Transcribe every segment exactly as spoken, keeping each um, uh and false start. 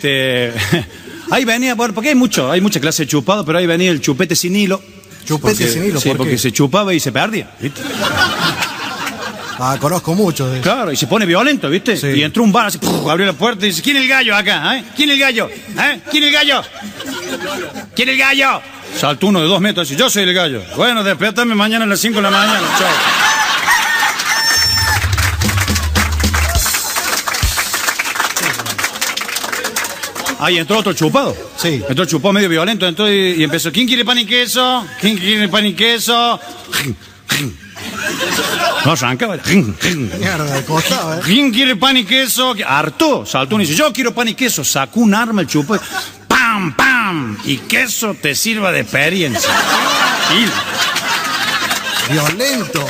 Este, ahí venía, bueno, porque hay mucho, hay mucha clase de chupado, pero ahí venía el chupete sin hilo. Chupete porque, sin hilo, sí, ¿por porque qué? se chupaba y se perdía, ¿viste? Ah, conozco mucho de eso. Claro, y se pone violento, ¿viste? Sí. Y entró un bar así, ¡puf! Abrió la puerta y dice, ¿quién es el gallo acá? ¿Eh? ¿Quién es el gallo? ¿Eh? ¿Quién es el gallo? ¿Quién es el gallo? Saltó uno de dos metros y dice, yo soy el gallo. Bueno, despiértame mañana a las cinco de la mañana, chao. Ahí entró otro chupado. Sí. Entró chupado medio violento, entró y, y empezó, ¿quién quiere pan y queso? ¿Quién quiere pan y queso? No arrancaba. Mierda, costaba, ¿eh? ¿Quién quiere pan y queso? Harto. Saltó uno y dice, yo quiero pan y queso. Sacó un arma el chupado. ¡Pam, pam! Y queso te sirva de experiencia. Y... Violento.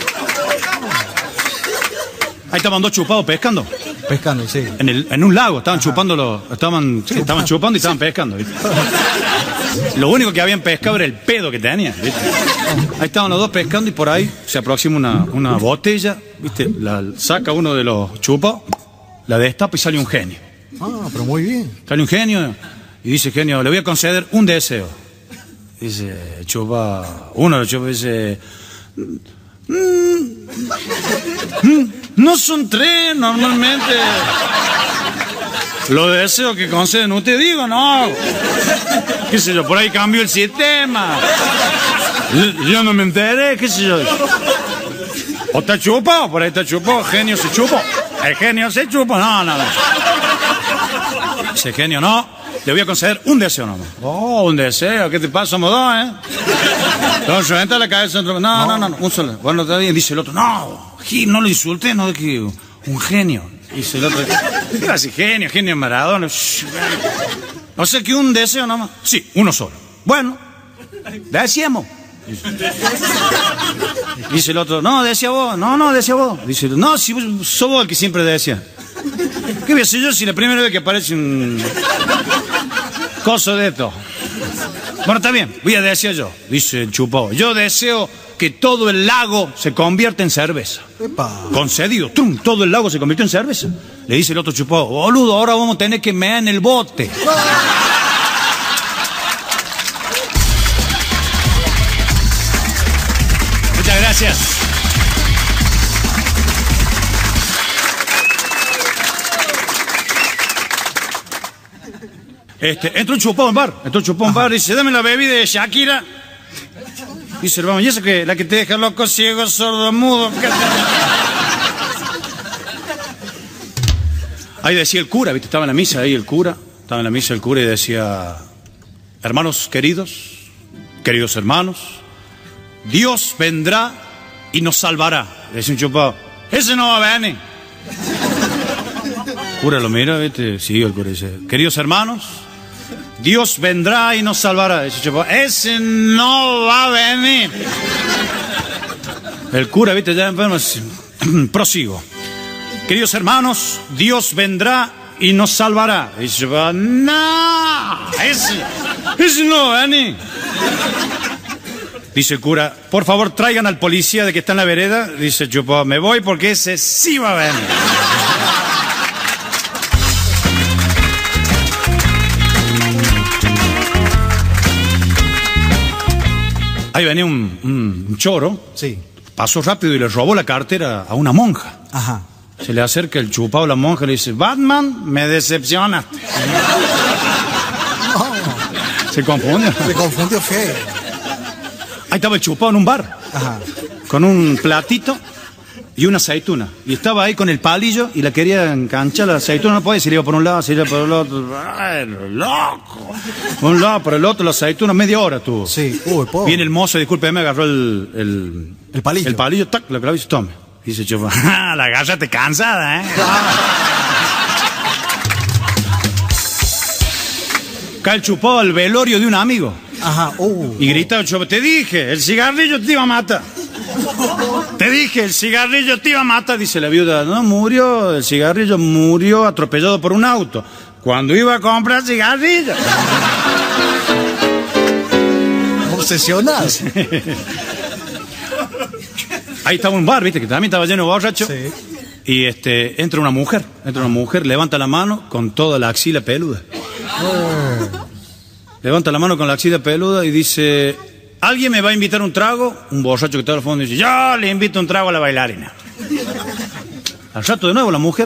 Ahí estaban dos chupados pescando. Pescando, sí. En, el, en un lago, estaban chupando los, estaban, sí, estaban chupando y estaban pescando, ¿viste? Lo único que habían pescado era el pedo que tenían, ¿viste? Ahí estaban los dos pescando y por ahí se aproxima una, una botella, ¿viste? La saca uno de los chupados, la destapa y sale un genio. Ah, pero muy bien. Sale un genio y dice, genio, le voy a conceder un deseo. Dice, chupa, uno de los chupas dice... Mm, mm, no son tres normalmente. Lo deseo que conceden usted, digo, no. Qué sé yo, por ahí cambió el sistema. Yo, yo no me enteré, qué sé yo. O está chupado, por ahí está chupado, genio se chupó. El genio se chupó, no, no, no. Ese genio no. Le voy a conceder un deseo nomás. Oh, un deseo, ¿qué te pasa? Somos dos, ¿eh? Entonces, entra la cabeza. No, no, no, no, un solo. Bueno, está bien, dice el otro. No, Gil, no lo insulté, no, es que un genio. Dice el otro. Gracias, genio, genio Maradona. O sea que un deseo nomás. Sí, uno solo. Bueno, deseamos. Dice el otro, no, decía vos. No, no, decía vos. Dice el otro, no, si vos sos vos el que siempre decía. ¿Qué voy a hacer yo si la primera vez que aparece un coso de esto? Bueno, está bien, voy a decir yo, dice el chupado. Yo deseo que todo el lago se convierta en cerveza. Epa. Concedido, ¡trum! Todo el lago se convirtió en cerveza. Le dice el otro chupado, boludo, ahora vamos a tener que mear en el bote. Muchas gracias. Este, entró un chupado en bar, entró un chupado en bar y dice, dame la bebida de Shakira. Dice, hermano, ¿y eso que la que te deja loco, ciego, sordo, mudo? Ahí decía el cura, ¿viste? Estaba en la misa ahí el cura, estaba en la misa el cura y decía, hermanos queridos, queridos hermanos, Dios vendrá y nos salvará. Decía un chupado, ese no va a venir. El cura lo mira, ¿viste? Sí, el cura dice, queridos hermanos, Dios vendrá y nos salvará. Dice chupado, ese no va a venir. El cura, ¿viste? Ya enfermo, prosigo. Queridos hermanos, Dios vendrá y nos salvará. Dice chupado, no, ese, ese no va a venir. Dice el cura, por favor traigan al policía de que está en la vereda. Dice chupado, me voy porque ese sí va a venir. Ahí venía un, un, un choro, sí. Pasó rápido y le robó la cartera a una monja. Ajá. Se le acerca el chupado a la monja y le dice, Batman, me decepcionaste. No. Se confundió. Se confundió feo. Ahí estaba el chupado en un bar. Ajá. Con un platito y una aceituna. Y estaba ahí con el palillo y la quería enganchar la aceituna. No podía, se le iba por un lado, se le iba por el otro. ¡Ay, loco! Por un lado, por el otro, la aceituna, media hora tuvo. Sí, uy, pobre. Viene el mozo, disculpe, me agarró el... El, el palillo. El palillo, tac, la clavó y dice, tome. Dice chupado, ¡ah, la agárrate cansada, eh! Cae el chupado al velorio de un amigo. Ajá, uh. Y grita el chupado, te dije, el cigarrillo te iba a matar. Te dije, el cigarrillo te iba a matar. Dice la viuda, no, murió, el cigarrillo murió atropellado por un auto. Cuando iba a comprar cigarrillos. Obsesionado. Ahí estaba un bar, viste, que también estaba lleno de borrachos. Sí. Y este, entra una mujer, entra una mujer, levanta la mano con toda la axila peluda. Eh, Levanta la mano con la axila peluda y dice, ¿alguien me va a invitar un trago? Un borracho que está al fondo dice, yo le invito un trago a la bailarina. Al rato de nuevo la mujer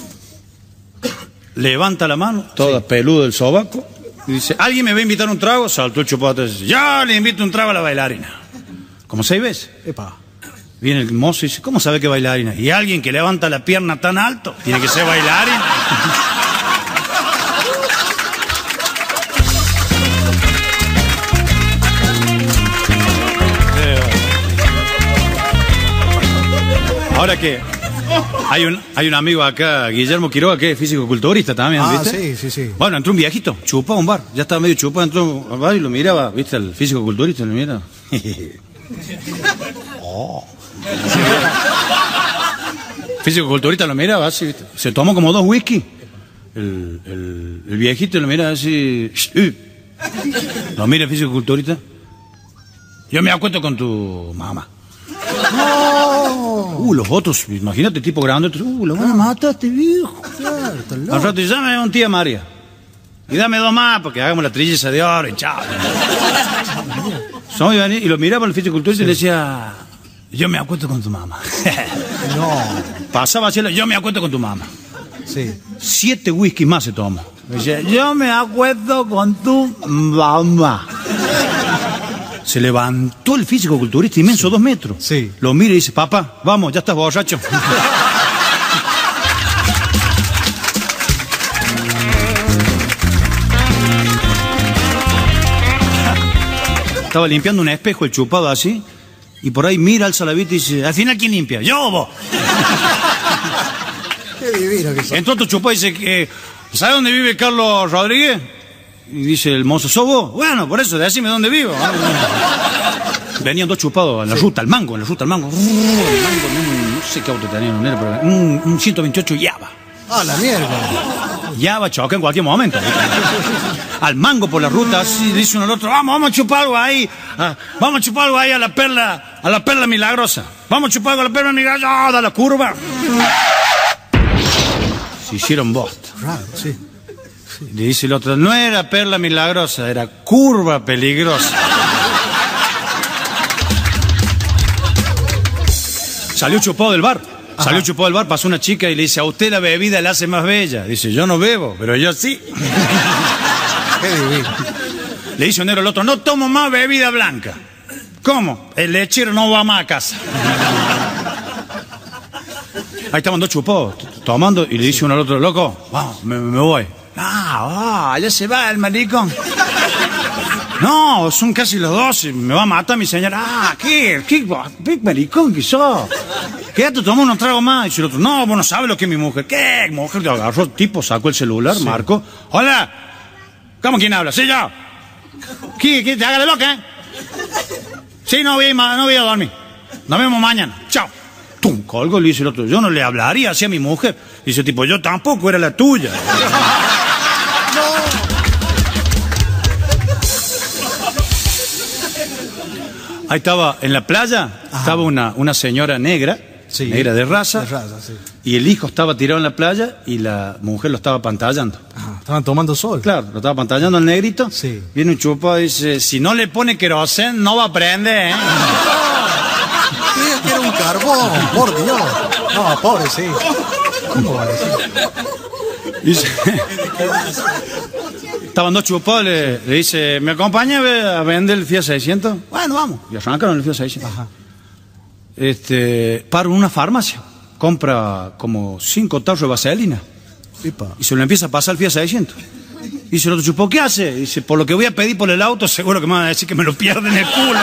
levanta la mano, toda peluda del sobaco, y dice, ¿alguien me va a invitar un trago? Saltó el chupado y dice, yo le invito un trago a la bailarina. Como seis veces. epa. Viene el mozo y dice, ¿cómo sabe que es bailarina? Y alguien que levanta la pierna tan alto, tiene que ser bailarina. Ahora que hay un, hay un amigo acá, Guillermo Quiroga, que es físico-culturista también, Ah, ¿viste? sí, sí, sí. Bueno, entró un viejito, chupó a un bar, ya estaba medio chupado, entró al bar y lo miraba, ¿viste? El físico-culturista lo miraba. Oh. Físico-culturista lo miraba así, ¿viste? Se tomó como dos whisky. El, el, el viejito lo miraba así. "Shh, Lo mira el físico-culturista. Yo me acuesto con tu mamá. No. Uh, los otros, imagínate, tipo grande. Uh, lo van a matar a este viejo. Claro, está loco. Al rato dice, dame un tía María. Y dame dos más porque hagamos la trilleza de oro y chao. So, y lo miraba el fisiculturista y le decía, yo me acuesto con tu mamá. No. Pasaba hacia yo me acuesto con tu mamá. Sí. Siete whisky más se tomó. Decía, yo me acuesto con tu mamá. Se levantó el físico-culturista inmenso, sí. Dos metros. Sí. Lo mira y dice, papá, vamos, ya estás borracho. Estaba limpiando un espejo, el chupado así, y por ahí mira, alza la vista y dice, al final, ¿quién limpia? ¡Yo, vos! Qué divino que sos. Entonces tu chupado dice, ¿sabe dónde vive Carlos Rodríguez? Y dice el mozo, ¿sos vos? Bueno, por eso, decime dónde vivo. Venían dos chupados en la sí. ruta, al mango, en la ruta, al mango. Uh, el mango no, no sé qué auto tenían, no era, pero un, un ciento veintiocho Java. Ah, la mierda. Java choca en cualquier momento. Al mango por la ruta, así dice uno al otro, vamos, vamos a chupar algo ahí, ah, vamos a chupar algo ahí a la perla, a la perla milagrosa. Vamos a chupar algo a la perla milagrosa, ah, da la curva. Se hicieron bosta. Raro, sí. Le dice el otro, no era perla milagrosa, era curva peligrosa. Salió chupado del bar. Ajá. Salió chupado del bar, pasó una chica y le dice, a usted la bebida le hace más bella. Dice, yo no bebo, pero yo sí. Qué divino. Le dice un negro al otro, no tomo más bebida blanca. ¿Cómo? El lechero no va más a casa. Ahí estaban dos chupados tomando y le dice uno al otro, loco, vamos, me, me voy. Ah, oh, ya se va el maricón. No, son casi las doce, me va a matar mi señora. Ah, ¿qué? ¿Qué, qué maricón que sos? Quédate, toma unos tragos más. Y dice el otro, no, vos no sabes lo que es mi mujer. ¿Qué? Mujer que agarró el tipo, sacó el celular, sí. Marcó. Hola, ¿cómo quién habla? Sí, yo. ¿Qué? ¿Qué? ¿Te haga de loca, eh? Sí, no voy, no voy a dormir. Nos vemos mañana. Chao. Tum, colgo, le dice el otro, yo no le hablaría así a mi mujer. Dice el tipo, yo tampoco, era la tuya. Ahí estaba, en la playa, ajá. Estaba una, una señora negra, sí, negra de raza, de raza sí. Y el hijo estaba tirado en la playa y la mujer lo estaba pantallando. Ajá. Estaban tomando sol. Claro, lo estaba pantallando el negrito. Sí. Viene un chupado y dice, si no le pone querosén, no va a prender, ¿eh? Sí, que era un carbón, por Dios. No, pobre, sí. ¿Cómo va a decir? Dice... Estaban dos chupados, le, le dice, ¿me acompaña a vender el Fiat seiscientos? Bueno, vamos. Y arrancaron el Fiat seiscientos. Ajá. Este, paro en una farmacia, compra como cinco tarros de vaselina. Epa. Y se lo empieza a pasar el Fiat seiscientos. Y dice el otro chupado, ¿qué hace? Y dice, por lo que voy a pedir por el auto, seguro que me van a decir que me lo pierden el culo.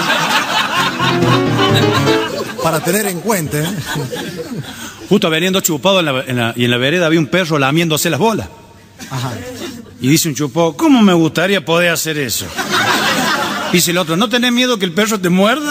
Para tener en cuenta, ¿eh? Justo venían dos chupados en la, en la, y en la vereda había un perro lamiéndose las bolas. Ajá. Y dice un chupado, ¿cómo me gustaría poder hacer eso? Dice el otro, ¿no tenés miedo que el perro te muerda?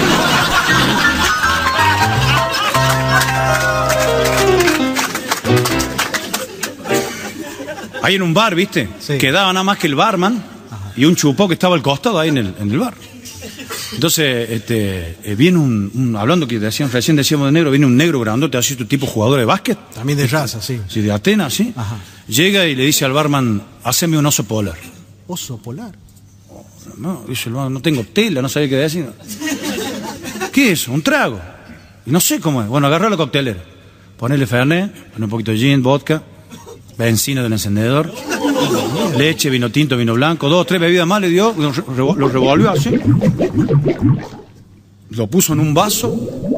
Ahí en un bar, ¿viste? Sí. Quedaba nada más que el barman. Ajá. Y un chupado que estaba al costado ahí en el, en el bar. Entonces, este, eh, viene un, un, hablando que decían, recién decíamos de negro, viene un negro grandote, así tu tipo jugador de básquet. También de raza, sí. Sí, de Atenas, ¿sí? Ajá. Llega y le dice al barman, haceme un oso polar. ¿Oso polar? No, dice el barman, no tengo tela, no sabía qué decir. ¿Qué es eso? Un trago. Y no sé cómo es. Bueno, agarrá la coctelera. Ponele Fernet, pone un poquito de gin, vodka, benzina del encendedor, leche, vino tinto, vino blanco, dos, tres bebidas más le dio, lo, lo revolvió así, lo puso en un vaso,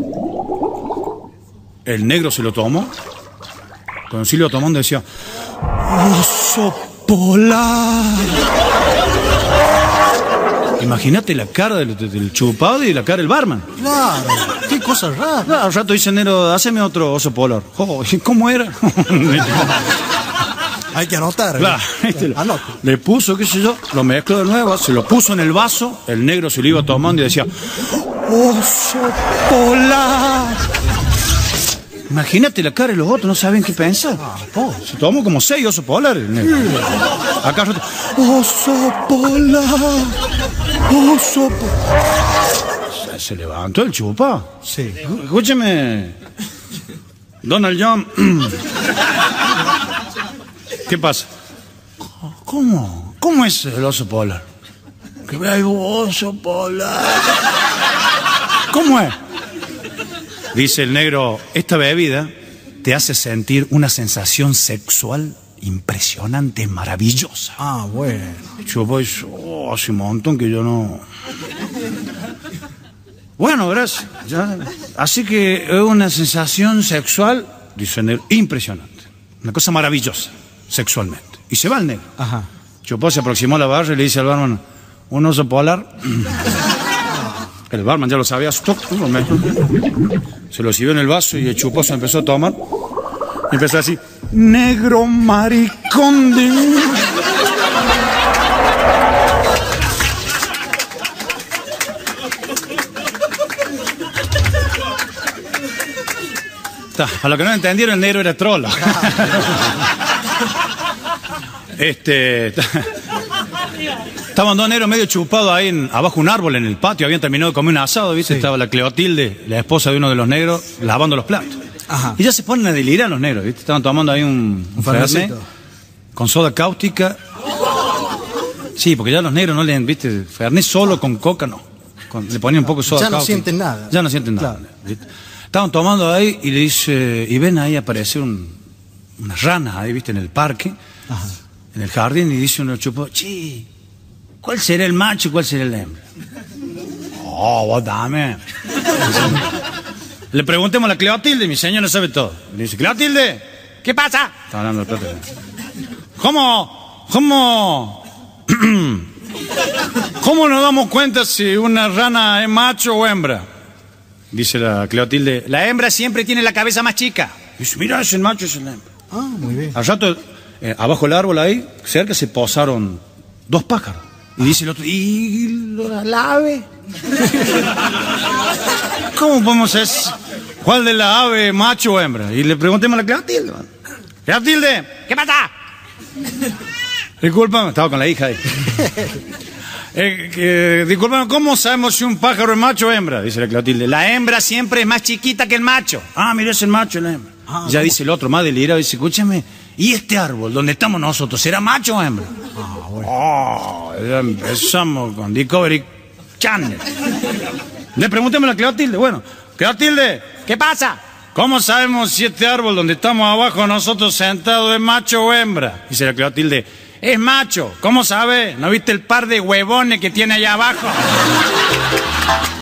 el negro se lo tomó, cuando sí lo tomó decía, oso polar. Imagínate la cara del, del chupado y la cara del barman. Claro, qué cosa rara. Claro, al rato dice negro, haceme otro oso polar. Oh, ¿cómo era? Hay que anotar. Claro, ¿eh? Anote. Le puso, qué sé yo, lo mezcló de nuevo, se lo puso en el vaso, el negro se lo iba tomando y decía, oso polar. Imagínate la cara de los otros, no saben qué pensar. Ah, oh, se tomó como seis osos polares el negro. Acá rato, oso polar, oso polar. Se, se levantó el chupa. Sí. Escúcheme, Donald John. ¿Qué pasa? ¿Cómo? ¿Cómo es el oso polar? Que vea el oso polar. ¿Cómo es? Dice el negro, esta bebida te hace sentir una sensación sexual impresionante, maravillosa. Ah, bueno. Yo pues, oh, hace un montón que yo no... Bueno, gracias. Ya. Así que es una sensación sexual, dice el negro, impresionante. Una cosa maravillosa, sexualmente. Y se va el negro. Ajá. Chupó, se aproximó a la barra y le dice al barman, un oso polar. El barman ya lo sabía, stop, lo metió. Se lo sirvió en el vaso y el Chupó se empezó a tomar. Y empezó así, negro maricón de... A lo que no entendieron, el negro era trolo. Este... Estaban dos negros medio chupados ahí en, abajo de un árbol en el patio, habían terminado de comer un asado, ¿viste? Sí. Estaba la Cleotilde, la esposa de uno de los negros, lavando los platos. Ajá. Y ya se ponen a delirar los negros, ¿viste? Estaban tomando ahí un, un fernet con soda cáustica. Sí, porque ya los negros no le, ¿viste? Fernet solo con coca, no. Con, le ponían un poco de soda cáustica. Ya no sienten nada. Ya no sienten nada. Claro. ¿Viste? Estaban tomando ahí y le dice, y ven ahí aparecer un, unas ranas ahí, ¿viste? En el parque, ajá, en el jardín, y dice uno chupó, chi, ¿cuál será el macho y cuál será el hembra? Oh, vos dame. Le preguntemos a la Cleotilde, mi señora sabe todo. Le dice, Cleotilde, ¿qué pasa? Está hablando de plata. ¿Cómo? ¿Cómo? ¿Cómo nos damos cuenta si una rana es macho o hembra? Dice la Cleotilde, la hembra siempre tiene la cabeza más chica. Dice, mira, es el macho, es el hembra. Ah, muy bien. Al rato, eh, abajo del árbol ahí, cerca se posaron dos pájaros. Y dice el otro, ¿y la ave? ¿Cómo podemos saber cuál de la ave, macho o hembra? Y le preguntemos a la Cleotilde. Cleotilde, ¿qué pasa? Discúlpame, estaba con la hija ahí. Eh, eh, discúlpame, ¿cómo sabemos si un pájaro es macho o hembra? Dice la Cleotilde. La hembra siempre es más chiquita que el macho. Ah, mira, es el macho y la hembra. Ah, ya ¿cómo? Dice el otro, más delirado, dice, escúchame, ¿y este árbol donde estamos nosotros, será macho o hembra? Ah, bueno. Oh, ya empezamos con Discovery Channel. Le preguntemos a la Cleotilde. Bueno, Cleotilde, ¿qué pasa? ¿Cómo sabemos si este árbol donde estamos abajo nosotros sentados es macho o hembra? Dice la Cleotilde, es macho. ¿Cómo sabe? ¿No viste el par de huevones que tiene allá abajo?